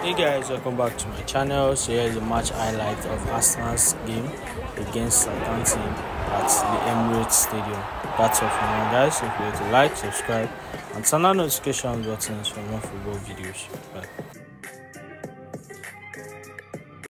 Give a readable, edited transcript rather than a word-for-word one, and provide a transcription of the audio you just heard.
Hey guys, welcome back to my channel. So here is a match highlight of Arsenal's game against Southampton at the Emirates Stadium. That's all for now guys. Don't forget to like, subscribe and turn on notification buttons for more football videos. Bye.